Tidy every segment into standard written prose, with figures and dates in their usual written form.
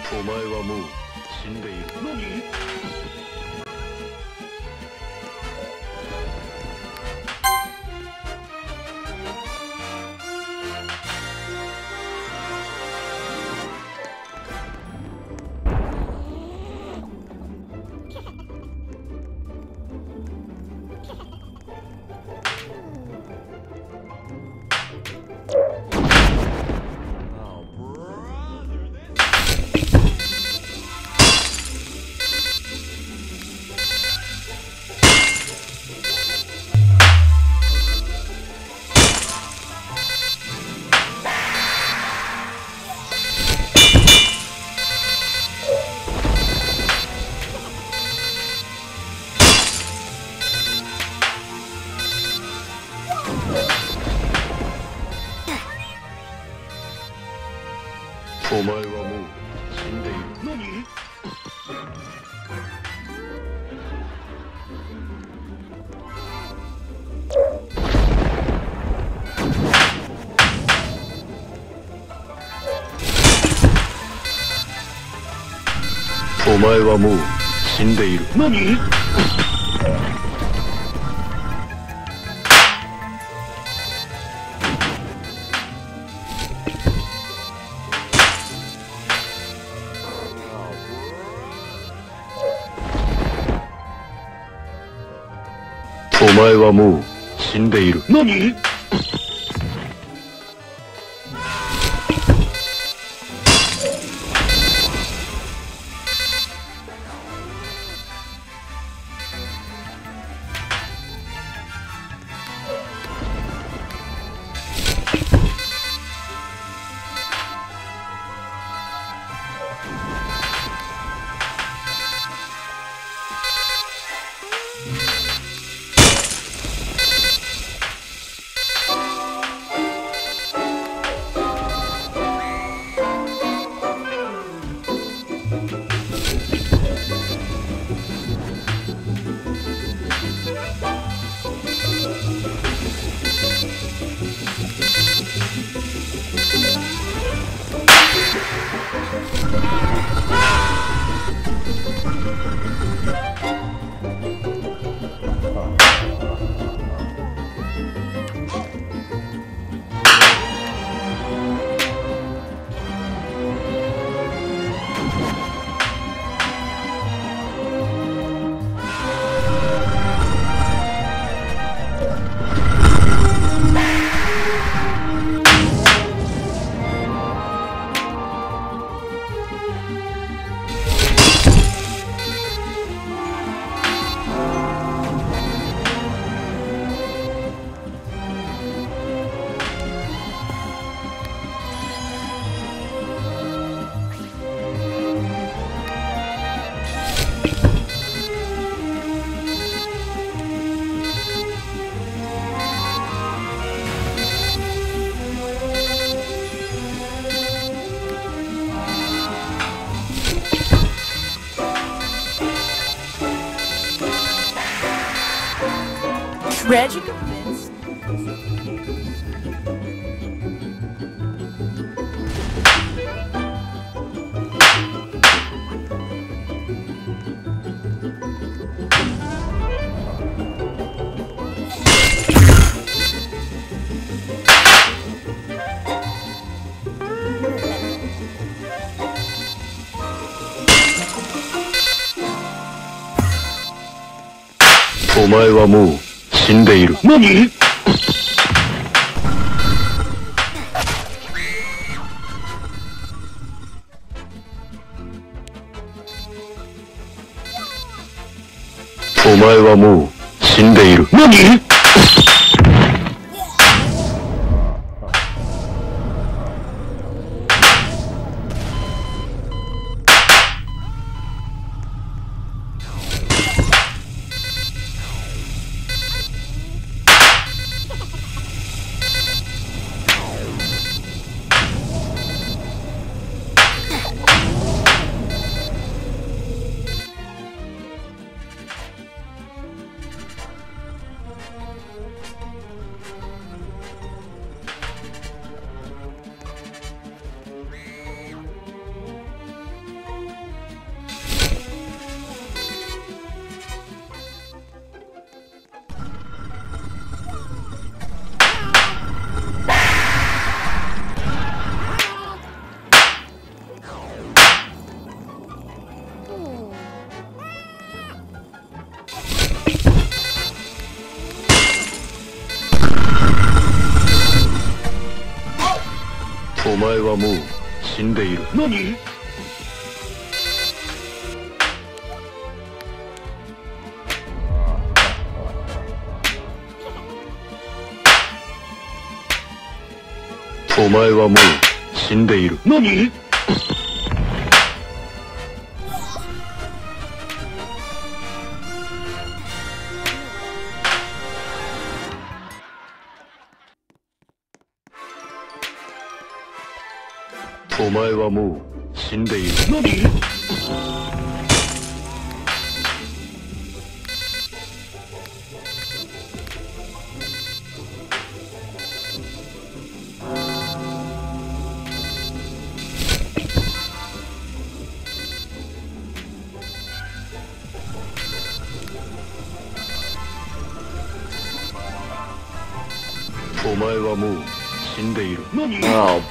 お前はもう死んでいる。何？お前はもう死んでいる。何？お前はもう死んでいる。何？お前はもう死んでいる。何？ Tragic events. お前はもう死んでいる。何？お前はもう死んでいる。何？ 前はもう死んでいる。何？お前はもう死んでいる。何？お前はもう死んでいる。何？お前はもう死んでいる。何？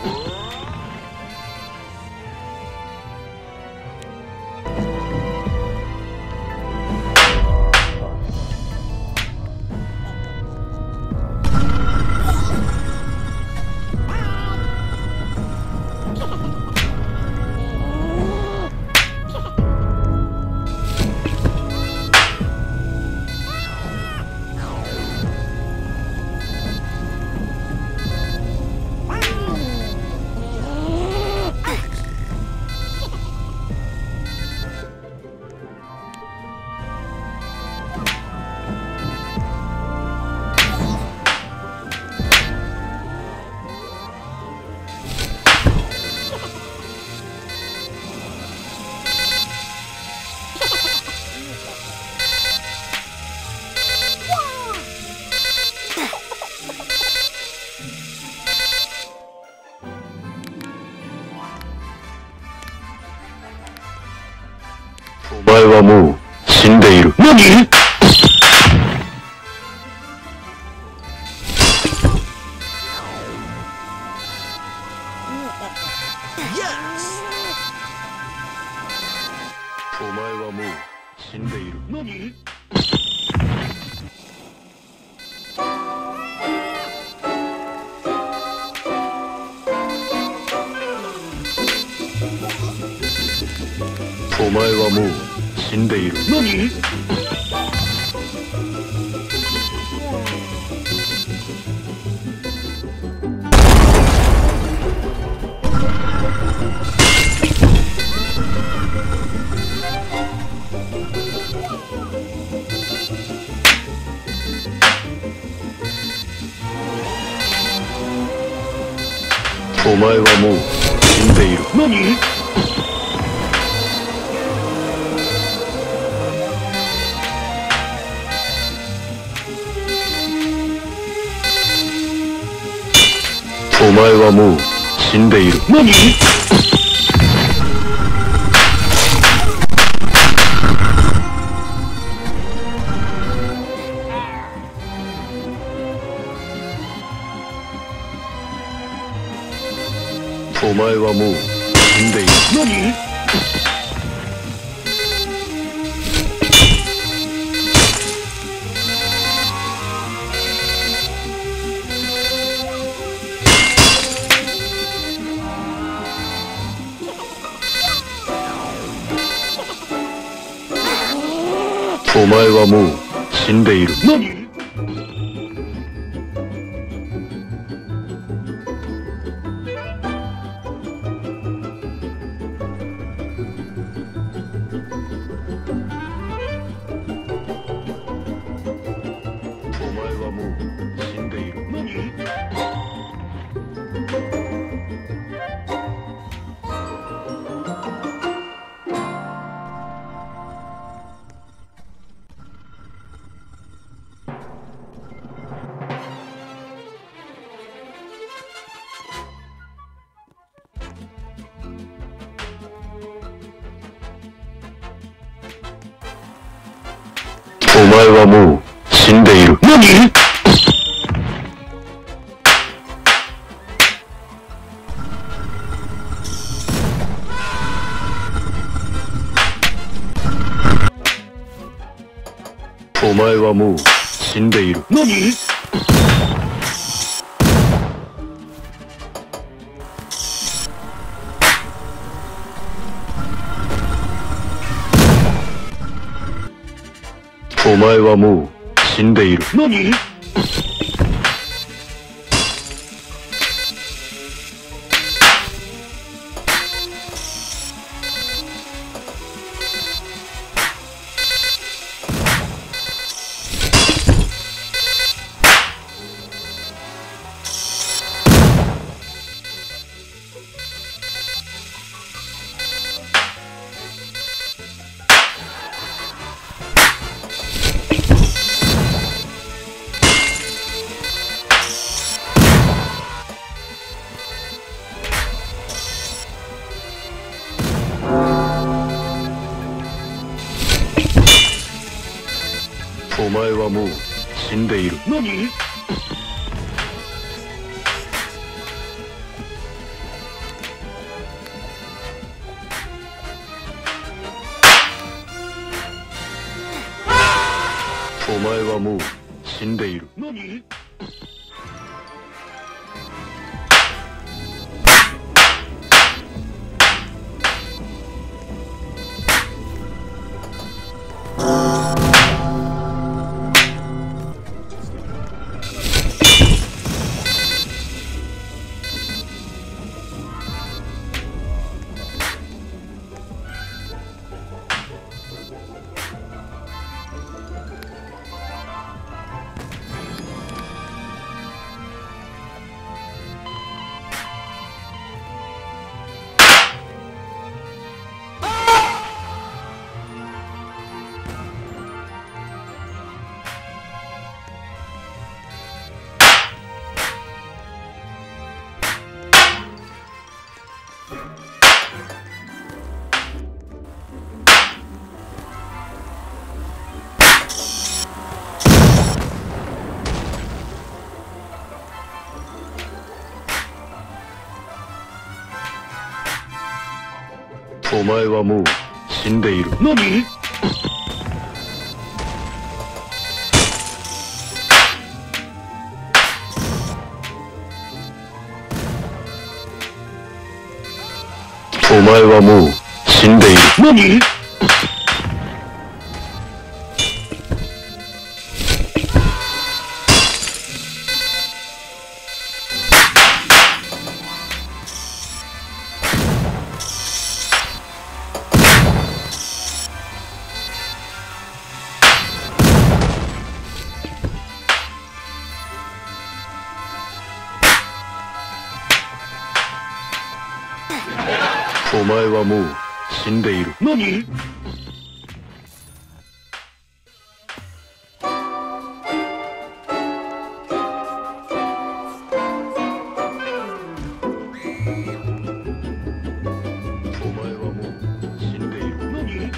お前はもう死んでいる。何？お前はもう死んでいる。何？お前はもう死んでいる。何？お前はもう死んでいる。何？お前はもう死んでいる。何？お前はもう死んでいる。何？お前はもう死んでいる。何？お前はもう死んでいる。何？お前はもう死んでいる。何？お前はもう死んでいる。何？ お前はもう死んでいる。何？お前はもう死んでいる。何？お前はもう死んでいる。何？お前はもう死んでいる。何？お前はもう死んでいる。何？お前はもう死んでいる。何？お前はもう死んでいる。何？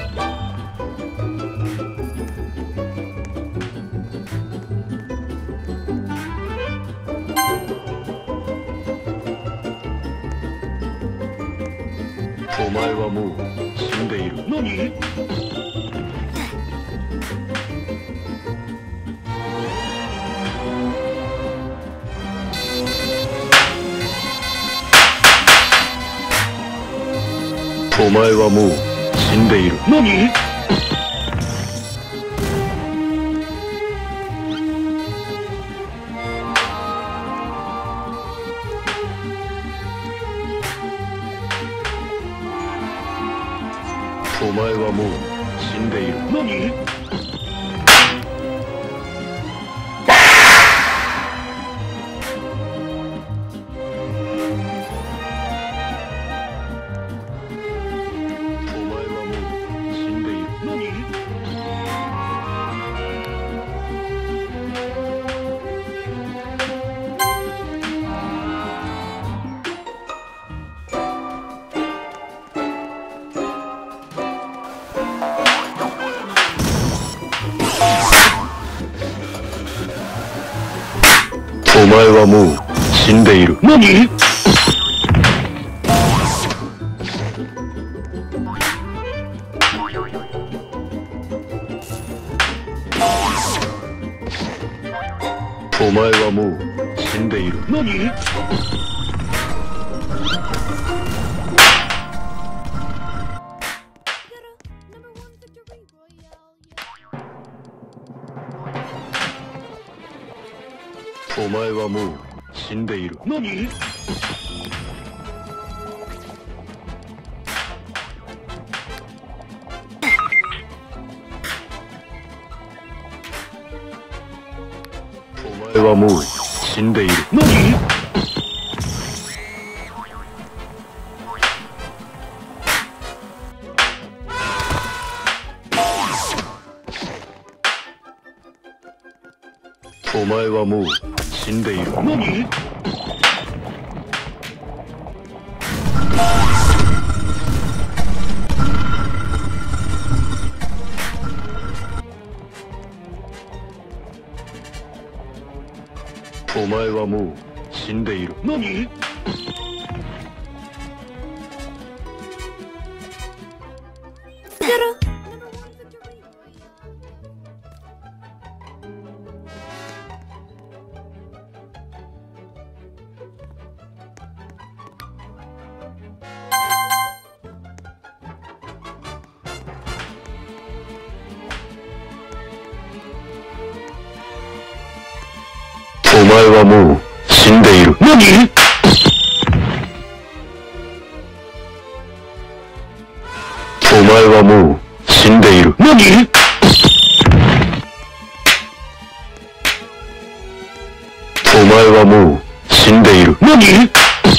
お前はもう死んでいる。何？お前はもう死んでいる。何？お前はもう死んでいる。何？お前はもう死んでいる。何？お前はもう死んでいる。何？お前はもう死んでいる。何？ Number one victory royale. Yeah. お前はもう死んでいる。 何？ お前はもう死んでいる。 何？ お前はもう死んでいる。 何？ お前はもう死んでいる。 何？ お前はもう死んでいる。 何？ お前はもう死んでいる。 何？ お前はもう死んでいる。 何？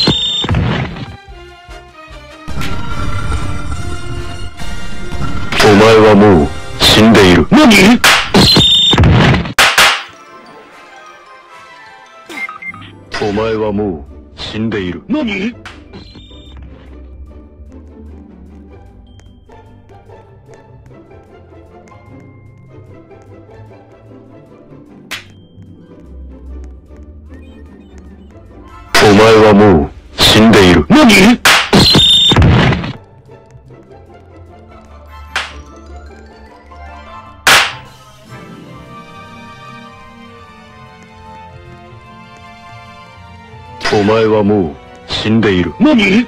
お前はもう死んでいる。 何？ お前はもう死んでいる。 何？ お前はもう死んでいる。 何？ お前はもう死んでいる。 何？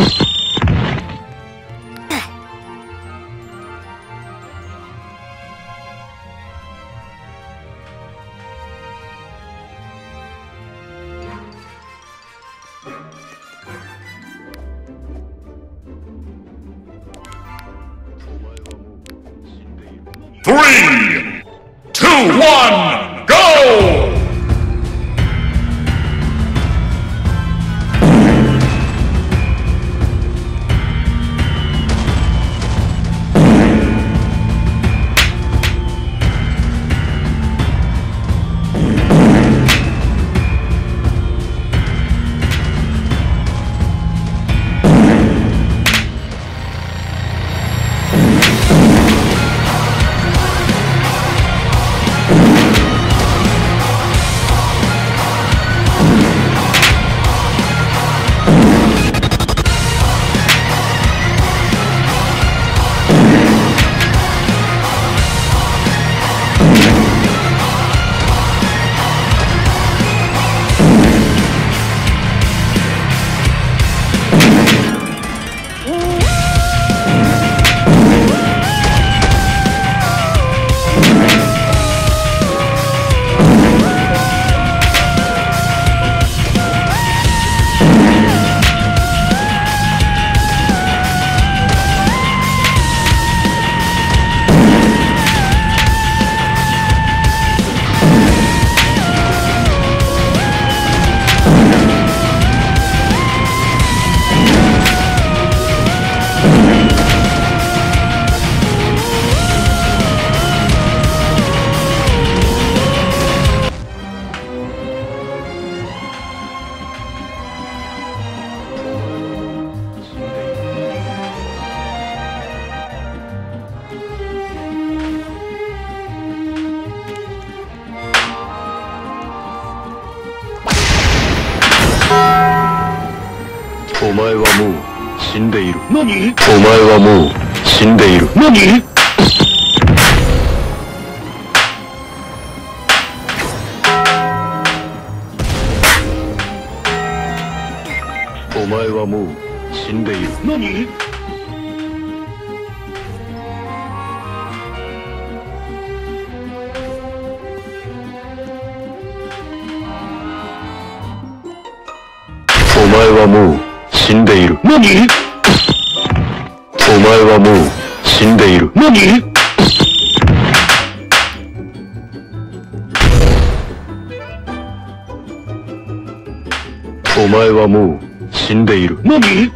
3, 2, 1, go! お前はもう死んでいる。 何？ お前はもう死んでいる。 何？ お前はもう死んでいる。 何？ はもう死んでいる。何？お前はもう死んでいる。何？お前はもう死んでいる。何？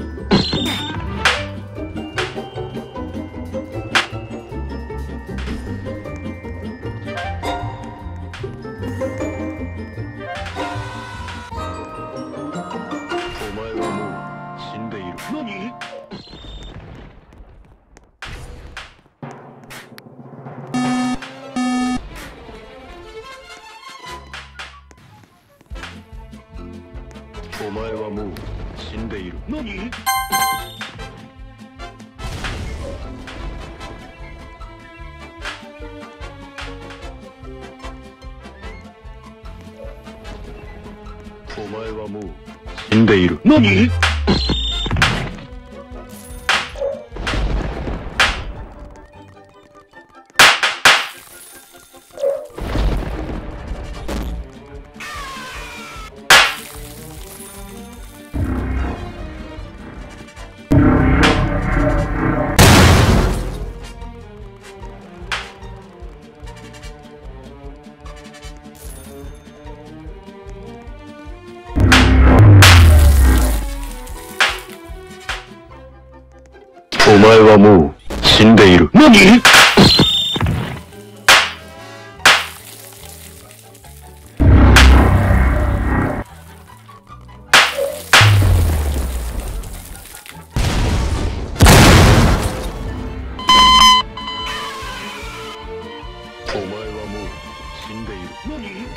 お前はもう死んでいる。何？お前はもう死んでいる。何？お前はもう死んでいる。何？お前はもう死んでいる。何？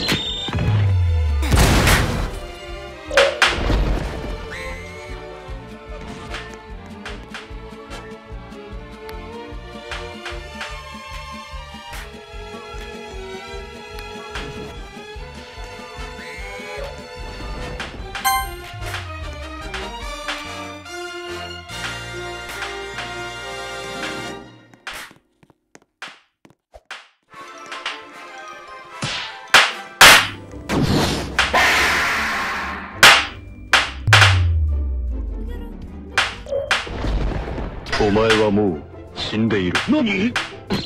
お前はもう死んでいる。何？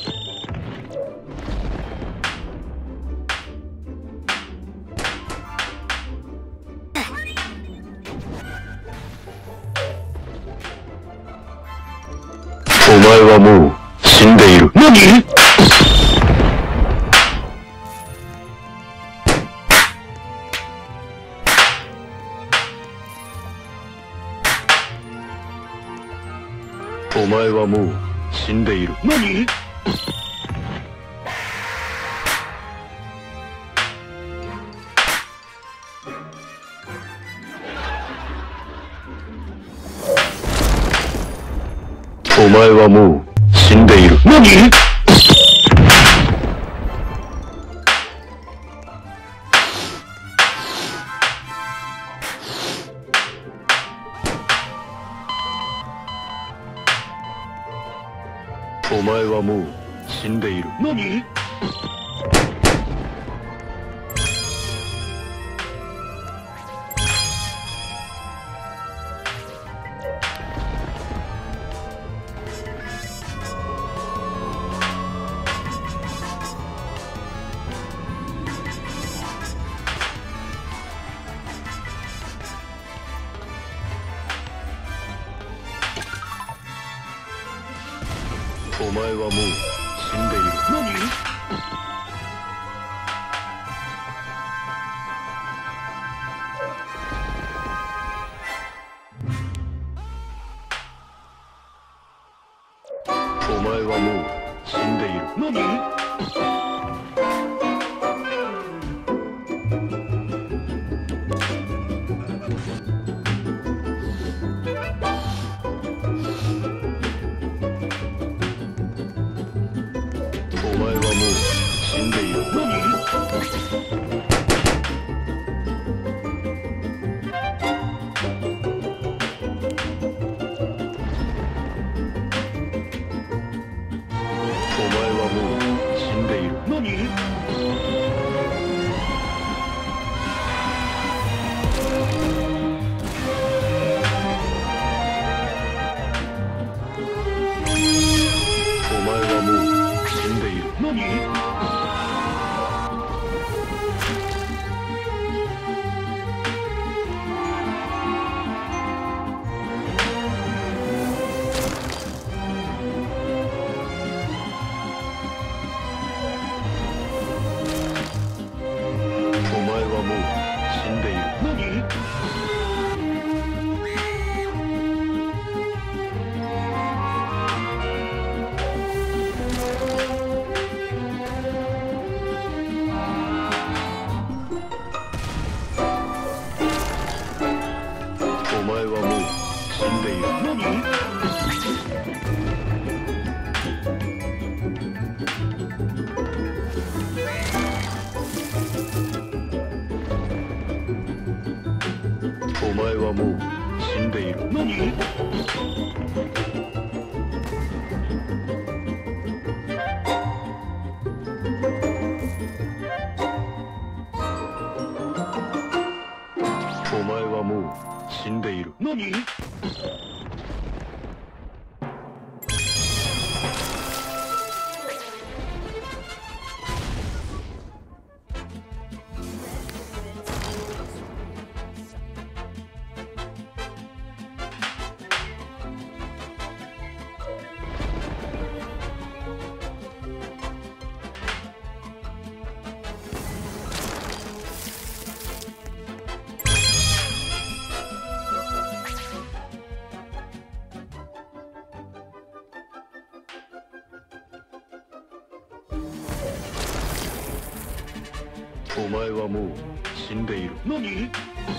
お前はもう死んでいる。何？お前はもう死んでいる。何？お前はもう死んでいる。何？お前はもう死んでいる。何？お前はもう死んでいる。何？お前はもう死んでいる。何？お前はもう死んでいる。何？お前はもう死んでいる。何？ はもう死んでいる。 何？ お前はもう死んでいる。 何？ お前はもう死んでいる。 何？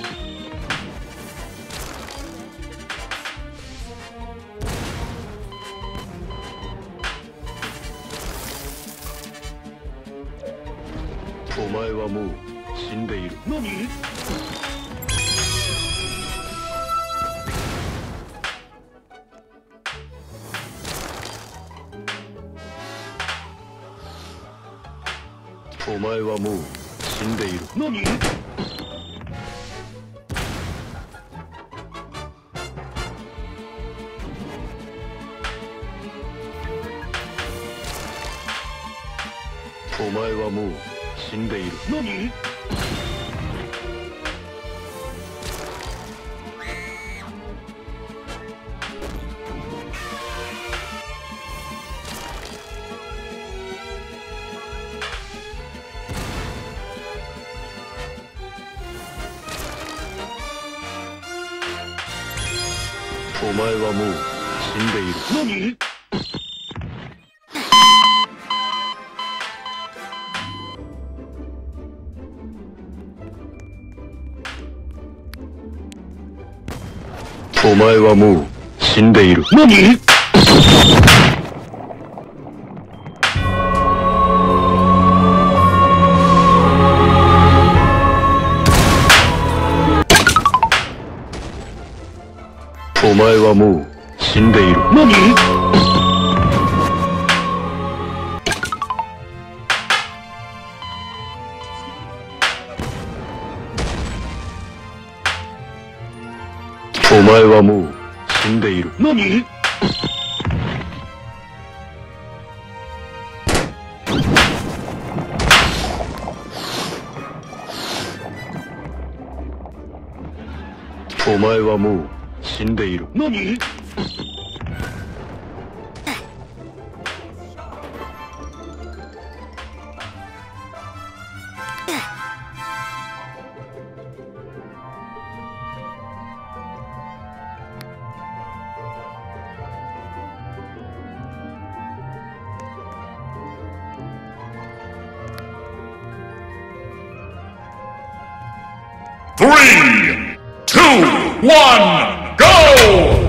お前はもう死んでいる。 何？ お前はもう死んでいる。 何？ お前はもう死んでいる。 何？ お前はもう死んでいる。 何？ お前はもう死んでいる。 何？ お前はもう死んでいる。 何？ お前はもう死んでいる。 何？ お前はもう死んでいる。 何？ Three, two, one, go!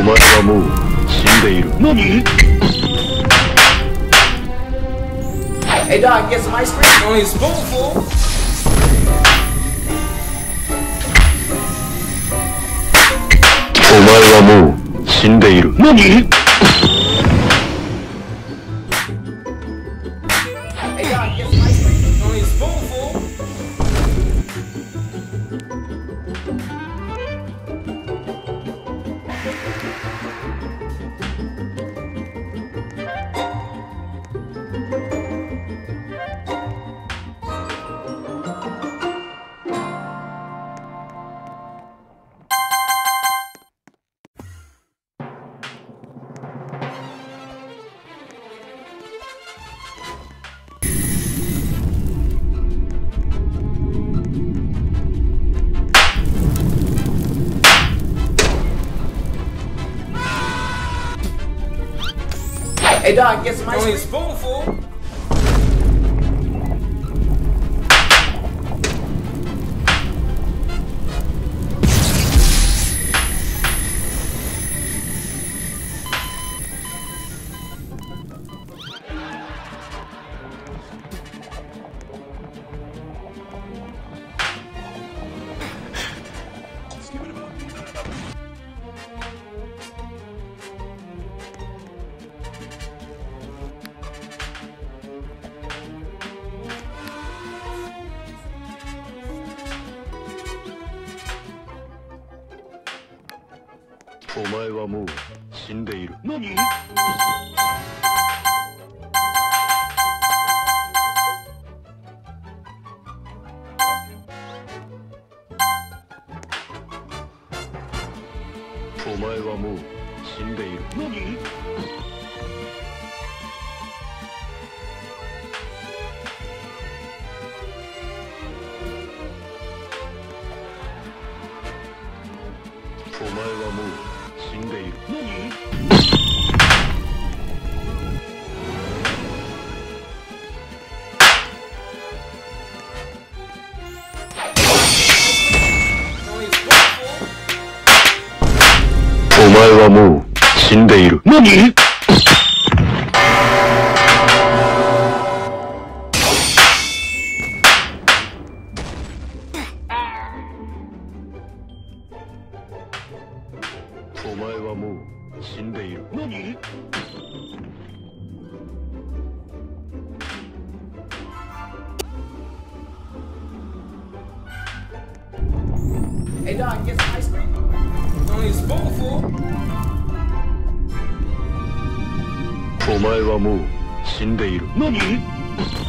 前はもう死んでいる。何？ Hey dog, get some ice cream? Only a spoonful. お前はもう死んでいる。何？ Hey dog, get some ice cream? Only a spoonful. 'Hey dog, get some ice cream? Only a spoonful. お前はもう死んでいる。何？お前はもう死んでいる。何？お前はもう死んでいる。何？ お前はもう死んでいる。何？お前はもう死んでいる。何？ Hey dog, get some ice cream? Only a spoonful. お前はもう死んでいる。何？